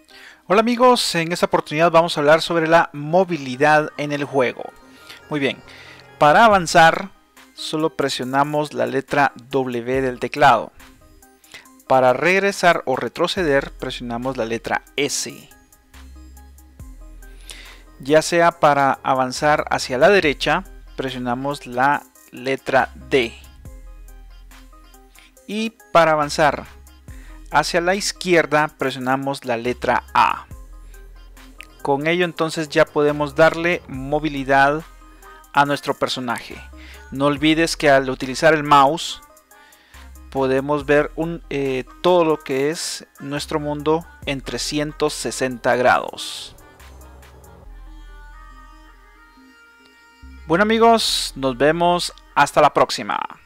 Hola amigos, en esta oportunidad vamos a hablar sobre la movilidad en el juego. Muy bien, para avanzar solo presionamos la letra W del teclado. Para regresar o retroceder presionamos la letra S. Ya sea para avanzar hacia la derecha presionamos la letra D. Y para avanzar hacia la izquierda presionamos la letra A. Con ello entonces ya podemos darle movilidad a nuestro personaje. No olvides que al utilizar el mouse podemos ver todo lo que es nuestro mundo en 360 grados. Bueno amigos, nos vemos hasta la próxima.